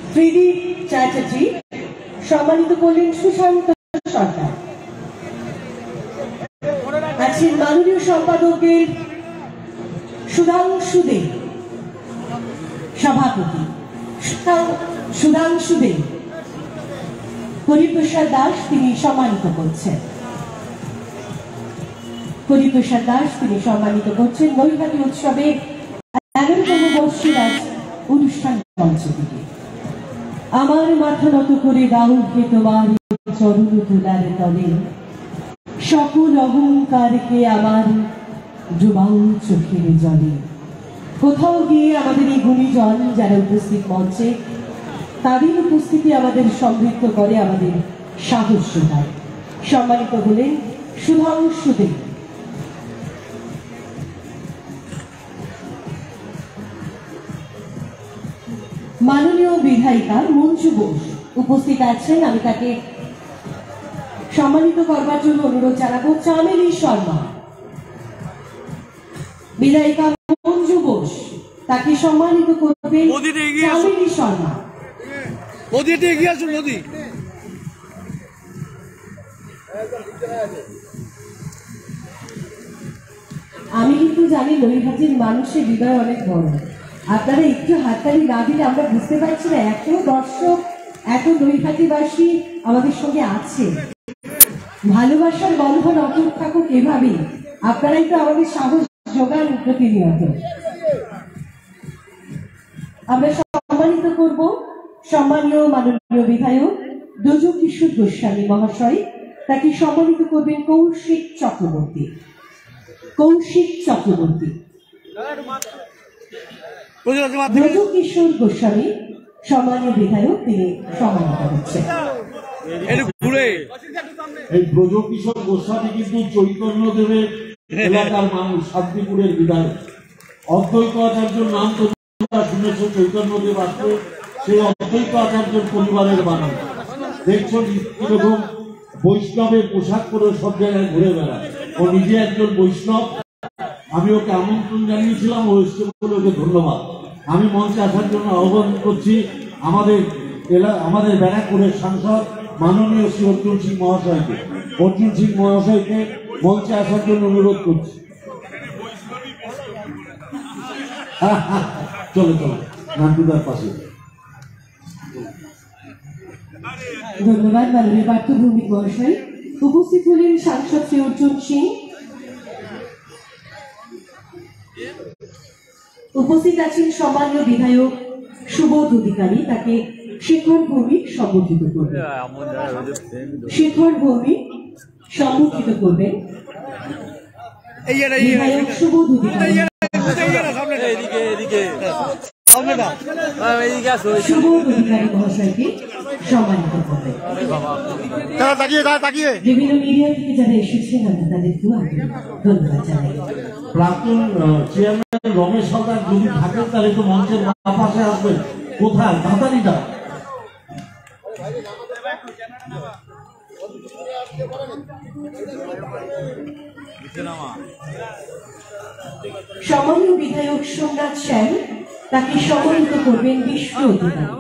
ত্রিদীপ চ্যাটার্জি সম্মানিত করলেন সুশান্ত সরকার। আছেন মাননীয় সম্পাদকের সুধাংশু দে, সভাপতি সুধাংশু দে। হরিপ্রসাদ দাস তিনি সম্মানিত করছেন। হরিপ্রসাদ দাস তিনি সম্মানিত করছেন নৈহাটি উৎসবে 11তম বর্ষের আজ অনুষ্ঠান মঞ্চ থেকে। আমার মাথা নত করে দাও হে তোমার চরণ তোলার তলে, সকল অহংকারকে আমার ডুবাও চোখের জলে। কোথাও গিয়ে আমাদের এই গুণীজন যারা উপস্থিত মঞ্চে, তাদের উপস্থিতি আমাদের সমৃদ্ধ করে, আমাদের সাহস যোগায়। সম্মানিত হলেন সুধাংশু দে। মাননীয় বিধায়িকা মঞ্জু বোস উপস্থিত আছেন। আমি তাকে সম্মানিত করবার জন্য অনুরোধ জানাবো। চামেলি শর্মা, বিধায়িকা মঞ্জু বোস, তাকে সম্মানিত করবেন চামেলি শর্মা। আমি কিন্তু জানি নৈহাটির মানুষের হৃদয় অনেক বড়। আপনারা একটু হাততালি না দিলে আমরা বুঝতে পারছি না এত দর্শক, এত নৈহাটিবাসী আমাদের সঙ্গে আছে। ভালোবাসার বন্ধন অটুট থাকুক এভাবেই। আপনারাই তো আমাদের সাহস যোগান প্রতিনিয়ত। আমরা সম্মানিত করব সম্মানীয় মাননীয় বিধায়ক ব্রজকিশোর গোস্বামী মহাশয়। তাকে সম্মানিত করবেন কৌশিক চক্রবর্তী। কৌশিক চক্রবর্তী, ব্রজকিশোর গোস্বামী সম্মানীয় বিধায়ক তিনি সম্মানিত হচ্ছেন। এই ব্রজকিশোর গোস্বামী কিন্তু চৈতন্যদেবের এলাকার মানুষ, শান্তিপুরের বিধায়ক। অদ্বৈত আচার্যর নাম তো শুনেছ, চৈতন্যদেব আসলে সেই অদ্বৈত আচার্যের পরিবারের মানুষ। দেখছো কিরকম বৈষ্ণবের পোশাক পরে সব জায়গায় ঘুরে বেড়ায়। ও নিজে একজন বৈষ্ণব। আমি ওকে আমন্ত্রণ জানিয়েছিলাম, ও এসছে বলে ওকে ধন্যবাদ। আমি মঞ্চে আসার জন্য আহ্বান করছি আমাদের ব্যারাকপুরের সাংসদ মাননীয় শ্রী অর্জুন সিং মহাশয়কে। অর্জুন সিং মহাশয়কে মঞ্চে আসার জন্য অনুরোধ করছি। চলো চলো নান্টুদার পাশে। ধন্যবাদ মাননীয় পার্থভৌমিক মহাশয়। উপস্থিত হলেন সাংসদ শ্রী অর্জুন সিং। উপস্থিত আছেন সম্মানীয় বিধায়ক সুবোধ অধিকারী। তাকে শেখর ভৌমিক সম্বোধিত করবেন। শেখর ভৌমিক সম্বোধিত করবেন বিধায়ক সুবোধ অধিকারী। সুবোধ অধিকারী মহাশয়কে সম্মানিত করবেন। বিভিন্ন মিডিয়া থেকে যারা এসেছেন আমরা তাদেরকেও ধন্যবাদ জানাই। প্রাক্তন চেয়ারম্যান রমেশ সরকার যদি থাকেন তাহলে একটু মঞ্চের পাশে আসবেন। কোথায় দাদারিটা? সম্মানীয় বিধায়ক সোমনাথ সেন, তাকে সম্মানিত করবেন বিষ্ণু অধিকারী।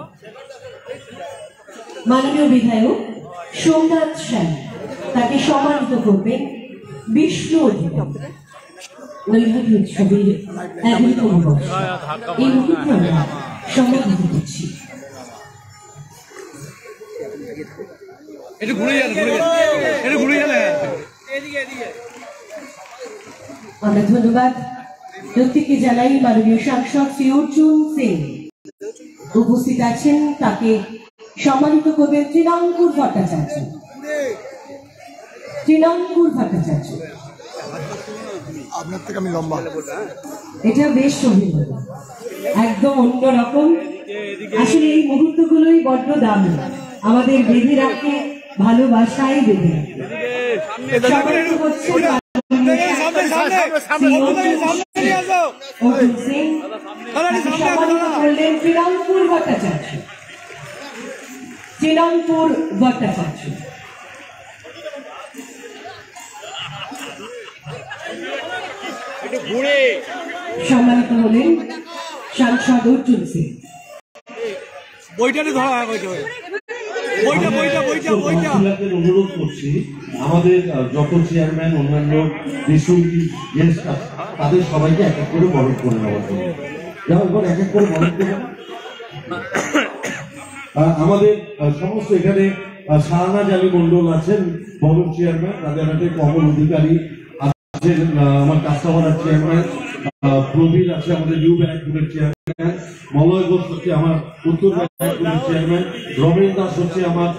মাননীয় বিধায়ক সোমনাথ সেন, তাকে সম্মানিত করবেন বিষ্ণু অধিকারী। নৈহাটি উৎসবের 11তম বর্ষ এই মুহূর্তে আমরা সম্মানিত করছি। আমরা ধন্যবাদ প্রত্যেককে জানাই। মাননীয় সাংসদ শ্রী অর্জুন সিং উপস্থিত আছেন। তাকে সম্মানিত করবেন তৃণাঙ্কুর ভট্টাচার্য। তৃণাঙ্কুর ভট্টাচার্য, আপনার থেকে আমি লম্বা। এটা বেশ অভিজ্ঞতা, একদম অন্যরকম। আসলে এই মুহূর্তগুলোই বড্ড দামি, আমাদের বেঁধে রাখে ভালোবাসায় বেঁধে রাখে। তৃণাঙ্কুর ভট্টাচার্য। তৃণাঙ্কুর ভট্টাচার্য সম্মানিত হলেন সাংসদ অর্জুন সিং। বইটাতে ধরা হয় বইটা অনুরোধ করছি আমাদের যত চেয়ারম্যান অন্যান্য গেস্ট আছে তাদের সবাইকে এক এক করে বরণ করে নেওয়ার জন্য এবার এক এক করে বরণ করে আমাদের সমস্ত এখানে শাহনাজ আলী মন্ডল আছেন বরণ চেয়ারম্যান, রাজারহাটের কমল অধিকারী আছেন আমার কাস্টমার চেয়ারম্যান, প্রবীর আছে আমাদের নিউ ব্যারাকপুরের চেয়ারম্যান, মলয় ঘোষ হচ্ছে আমার উত্তর ব্যারাকপুরের চেয়ারম্যান, রমেন দাস হচ্ছে আমার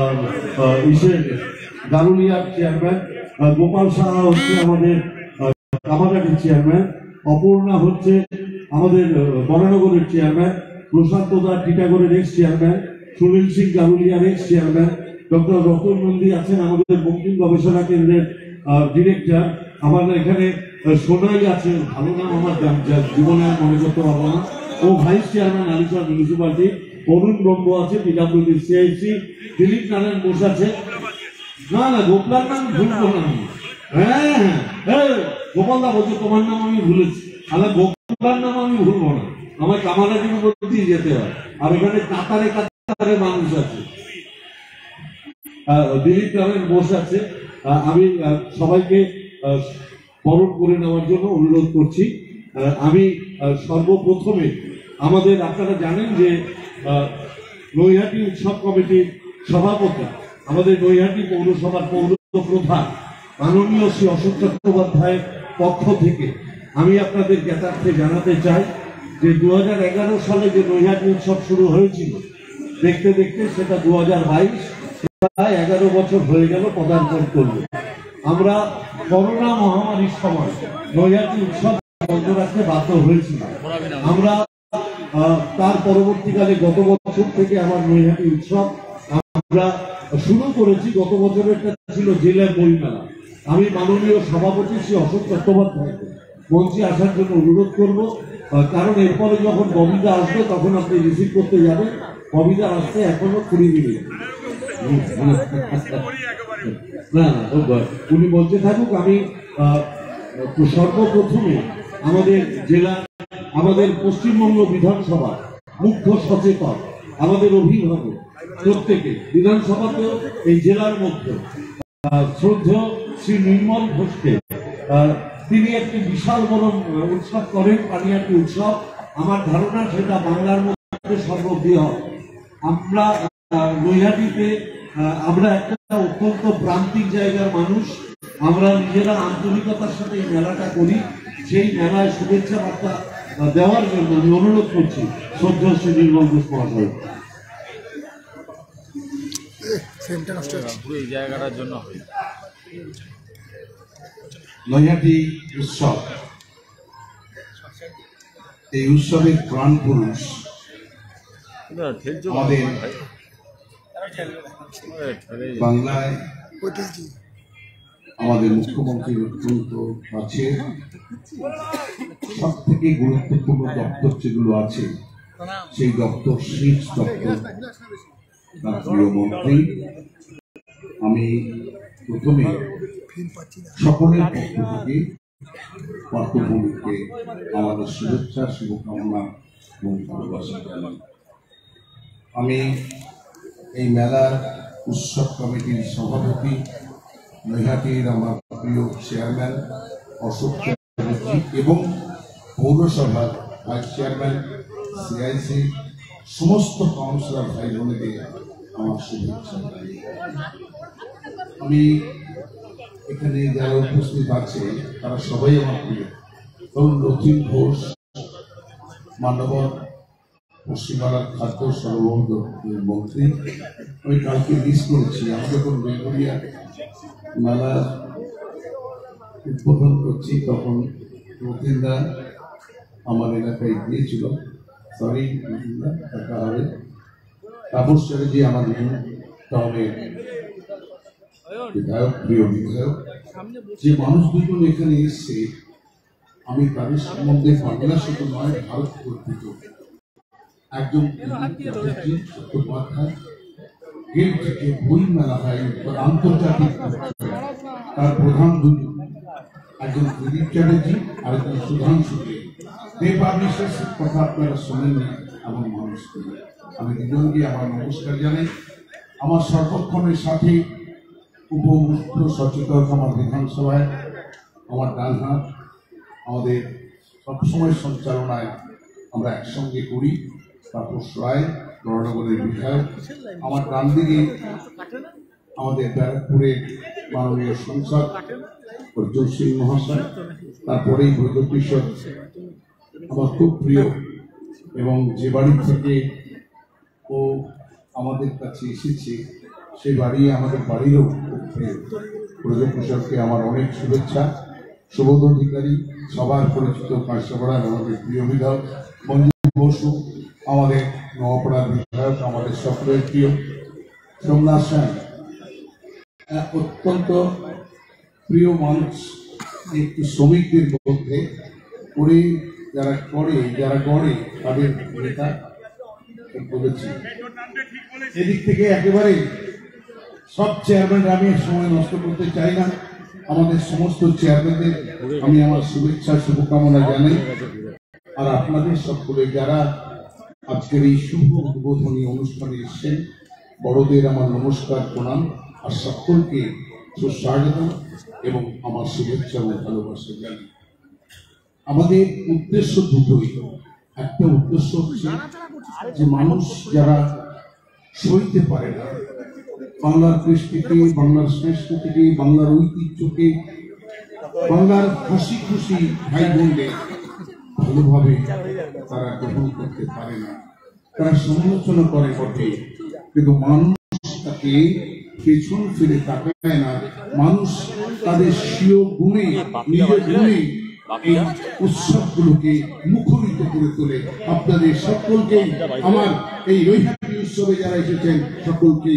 গারুলিয়ার চেয়ারম্যান, গোপাল সাহা হচ্ছে আমাদের কামারহাটির চেয়ারম্যান, অপর্ণা হচ্ছে আমাদের বরানগরের চেয়ারম্যান, প্রশান্ত দাস টিটাগড়ের এক্স চেয়ারম্যান, সুনীল সিং গারুলিয়ার ex chairman, doctor Ratan Nandi আছেন আমাদের বঙ্কিম গবেষণা কেন্দ্রের ডিরেক্টর, আমাদের এখানে সোনাই আছে, ভালো নাম আমার জীবনে মনে করতে পারবো না, ও ভাইস চেয়ারম্যান আলিশার মিউনিসিপালিটি, অরুণ ব্রহ্ম আছে পিডাব্লিউডি সিআইসি, দিলীপ নারায়ণ বোস আছে, না গোপাল নাম ভুলবো না আমি, হ্যাঁ গোপাল দা বলছে তোমার নাম আমি ভুলেছি, তাহলে গোপাল নাম আমি ভুলবো না, আমার কামারহাটির মধ্যেই যেতে হয়, আর এখানে কাতারে কাতারে মানুষ আছে, দিলীপ নারায়ণ বোস আছে, আমি সবাইকে বরণ করে নেওয়ার জন্য অনুরোধ করছি। আমি সর্বপ্রথমে আমাদের আপনারা জানেন যে নৈহাটি উৎসব কমিটির সভাপতি আমাদের নৈহাটি পৌরসভার পৌর প্রধান মাননীয় শ্রী অশোক চট্টোপাধ্যায়ের পক্ষ থেকে আমি আপনাদের জ্ঞাতার্থে জানাতে চাই যে 2011 সালে যে নৈহাটি উৎসব শুরু হয়েছিল, দেখতে দেখতে সেটা 2022 প্রায় 11 বছর হয়ে গেল পদার্পণ করলো। আমরা করোনা মহামারীর সময় নৈহাটি উৎসব বন্ধ রাখতে বাধ্য হয়েছিল। আমরা তার পরবর্তীকালে গত বছর থেকে আমার নৈহাটি উৎসব আমরা শুরু করেছি। গত বছরেরটা ছিল জেলার বইমেলা। আমি মাননীয় সভাপতি শ্রী অশোক চট্টোপাধ্যায়কে মঞ্চে আসার জন্য অনুরোধ করব, কারণ এরপরে যখন ববিদা আসবে তখন আপনি রিসিভ করতে যাবেন। ববিদা আসতে এখনো 20 মিনিট, না উনি বলতে থাকুক। আমি সর্বপ্রথমে আমাদের জেলা, আমাদের পশ্চিমবঙ্গ বিধানসভা মুখ্য সচেতন, আমাদের অভিভাবক প্রত্যেকে বিধানসভাতেও এই জেলার মধ্যে শ্রদ্ধেয় শ্রী নির্মল ঘোষকে, তিনি একটি বিশাল বড় উৎসব করেন, পানিহাটি উৎসব। আমার ধারণা সেটা বাংলার মধ্যে সর্ববৃহৎ। আমরা নৈহাটিতে আমরা একটা অত্যন্ত প্রান্তিক জায়গার মানুষ, আমরা নিজেরা আন্তরিকতার সাথে এই মেলাটা করি। সেই মেলায় শুভেচ্ছা বার্তা দেওয়ার জন্য আমি অনুরোধ করছি শ্রদ্ধেয় শ্রী নির্মল ঘোষ মহাশয়। জায়গাটার জন্য নৈহাটি উৎসব, এই উৎসবের প্রাণ পুরুষ আমাদের বাংলায় আমাদের মুখ্যমন্ত্রীর অত্যন্ত কাছে সব থেকে গুরুত্বপূর্ণ দপ্তর যেগুলো আছে, সেই দপ্তর শীর্ষ দপ্তর তার প্রিয় মন্ত্রী। আমি প্রথমে সকলের পক্ষ থেকে পার্থভূমিকে আমাদের শুভেচ্ছা, শুভকামনা এবং ভালোবাসা জানাই। আমি এই মেলার উৎসব কমিটির সভাপতি, নৈহাটির আমার প্রিয় চেয়ারম্যান অশোক চ্যাটার্জি এবং পৌরসভার ভাইস চেয়ারম্যান সিআইসি সমস্ত কাউন্সিলর ভাই বোনেদের আমার শুভেচ্ছা। আমি এখানে যারা উপস্থিত আছে তারা সবাই আমার প্রিয়। ধরুন রথীন ঘোষ, মান্যবর পশ্চিমবাংলার খাদ্য সরবরাহ দপ্তরের মন্ত্রী। আমি কালকে মিস করেছি, আমি যখন বেঙ্গলিয়া মেলা উদ্বোধন করছি তখন রথীনদা আমার এলাকায় গিয়েছিল। সরি রথীনদা, দেখা হবে। তাপস চ্যাটার্জি আমার নিউ টাউনের বিধায়ক, প্রিয় বিধায়ক। যে মানুষ দুজন এখানে এসছে, আমি তাদের সম্বন্ধে বাংলা শুধু নয়, ভারত কর্তৃক একজন চট্টোপাধ্যায় এর থেকে বই মেলা হয় আন্তর্জাতিক, তার প্রধান দুজন, একজন দিলীপ চ্যাটার্জি আর একজন সুধাংশু। দে পাবলিশার্স কথা আপনারা শোনেননি এবং মানুষ করেন। আমি দুজনকে আমার নমস্কার জানাই। আমার সর্বক্ষণের সাথে উপমুখ্য সচেতক আমার বিধানসভায় আমার ডান হাত, আমাদের সবসময় সঞ্চালনায় আমরা একসঙ্গে করি তাপস রায়, বড়নগরের বিধায়ক। আমার ডান দিকে আমাদের ব্যারাকপুরের মাননীয় সংসদ অর্জুন সিং মহাশয়, তারপরেই ব্রজকিশোর আমার খুব প্রিয়, এবং যে বাড়ি থেকে ও আমাদের কাছে এসেছে সেই বাড়ি আমাদের বাড়িরও খুব প্রিয়। ব্রজকিশোরকে আমার অনেক শুভেচ্ছা। সুবোধ অধিকারী, সবার পরিচিত কাঁসাপাড়ার আমাদের প্রিয় বিধায়ক। মঞ্জু বসু, আমাদের নওয়াপাড়ার বিধায়ক, আমাদের সকলের প্রিয়। সোমনাথ সেন, অত্যন্ত প্রিয় মানুষ। একটু শ্রমিকদের মধ্যে করে যারা গড়ে তাদের নেতা বলেছি। এদিক থেকে একেবারে সব চেয়ারম্যান, আমি সময় নষ্ট করতে চাই না, আমাদের সমস্ত চেয়ারম্যানদের আমি আমার শুভেচ্ছা শুভকামনা জানাই। আর আপনাদের সকলে যারা আজকের এই শুভ উদ্বোধনী অনুষ্ঠানে এসেছেন, বড়দের আমার নমস্কার প্রণাম, আর সকলকে সুস্বাগত এবং আমার শুভেচ্ছা ও ভালোবাসা জানাই। আমাদের উদ্দেশ্য দুটোই। একটা উদ্দেশ্য হচ্ছে যে মানুষ যারা সইতে পারে না বাংলার কৃষ্টিকে, বাংলার সংস্কৃতিকে, বাংলার ঐতিহ্যকে, বাংলার হাসি খুশি ভাই বোনদের ভালোভাবে তারা গ্রহণ করতে পারে না, তারা সমালোচনা করে বটে, কিন্তু মানুষ তাকে পেছন ফিরে তাকায় না। মানুষ তাদের স্বীয় গুণে, নিজের গুণে এই উৎসবগুলোকে মুখরিত করে তোলে। আপনাদের সকলকে আমার এই নৈহাটি উৎসবে যারা এসেছেন সকলকে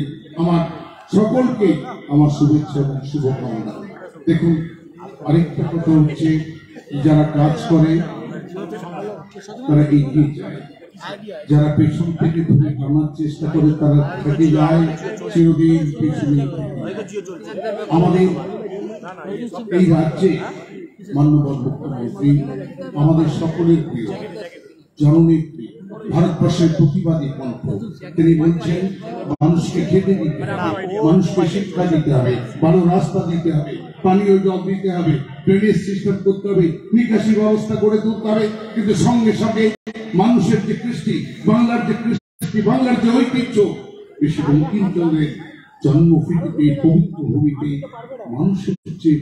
আমার শুভেচ্ছা এবং শুভকামনা। দেখুন, আরেকটা কথা হচ্ছে, যারা কাজ করে তারা এগিয়ে যায়, যারা পেছন থেকে ধরে টানার চেষ্টা করে তারা থেকে যায় চিরদিন পেছনে। আমাদের এই রাজ্যে মাননীয় মুখ্যমন্ত্রী আমাদের সকলের প্রিয়, জননেত্রী, ভারতবর্ষের প্রতিবাদী কণ্ঠ। তিনি বলছেন মানুষকে খেতে দিতে হবে, মানুষকে শিক্ষা দিতে হবে, ভালো রাস্তা দিতে হবে, পানীয় জল দিতে হবে, ড্রেনেজ সিস্টেম করতে হবে, নিকাশি ব্যবস্থা করে তুলতে হবে, কিন্তু সঙ্গে সঙ্গে মানুষের যে কৃষ্টি, বাংলার যে কৃষ্টি, বাংলার যে ঐতিহ্য, বিশ্ব বঙ্কিমচন্দ্রের জন্মভূমিতে, পবিত্র ভূমিতে মানুষের যে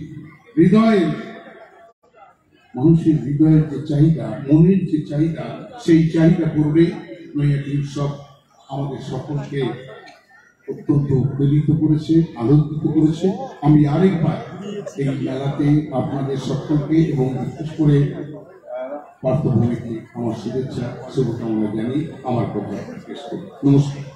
মানুষের হৃদয়ের যে চাহিদা, মনের যে চাহিদা, সেই চাহিদা পূরণে নৈহাটি উৎসব আমাদের সকলকে অত্যন্ত উদ্বেলিত করেছে, আনন্দিত করেছে। আমি আরেকবার এই মেলাতে আপনাদের সকলকে এবং বিশেষ করে পার্থভূমিকে আমার শুভেচ্ছা শুভকামনা জানিয়ে আমার কথা শেষ করি। নমস্কার।